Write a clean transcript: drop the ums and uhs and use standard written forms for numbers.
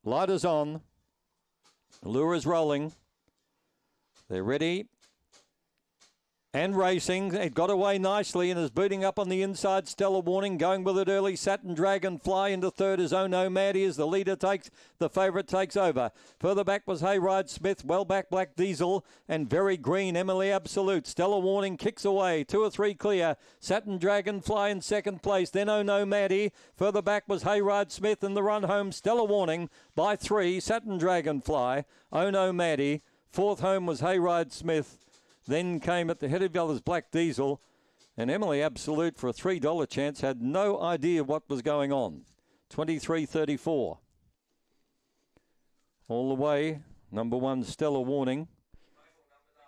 Light is on. Lure is rolling. They're ready and racing. It got away nicely and is booting up on the inside. Stellar Warning going with it early. Satin Dragonfly into third is Oh No Maddie as the leader takes, the favourite takes over. Further back was Hayride Smith, well back Black Diesel and Very Green, Emily Absolute. Stellar Warning kicks away, 2 or 3 clear. Satin Dragonfly in second place, then Oh No Maddie. Further back was Hayride Smith in the run home. Stellar Warning by 3, Satin Dragonfly, Oh No Maddie. Fourth home was Hayride Smith. Then came at the head of the others Black Diesel, and Emily Absolute for a $3 chance had no idea what was going on. 23.34. All the way, number 1 Stellar Warning.